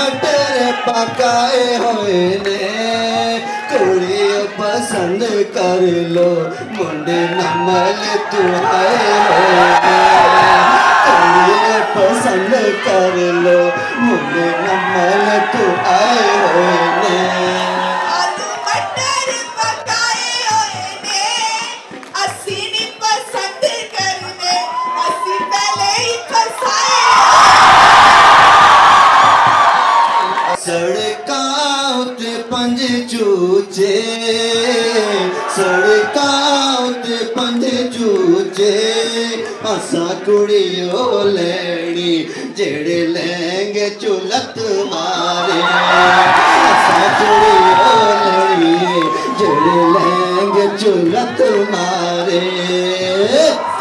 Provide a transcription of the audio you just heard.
मटर पकाए हुए ने कुड़ी पसंद कर लो मुंडे नमल तू आए हुए कुड़ी पसंद कर लो मुंडे नमल तू आए हुए ने सड़कां उत्ते पंज चूचे सड़कां उत्ते पंज चूचे असां कुड़ियो लैनी जेड़े लहंगे चुलत मारे असां कुड़ियो लैनी जेड़े लहंगे चुलत मारे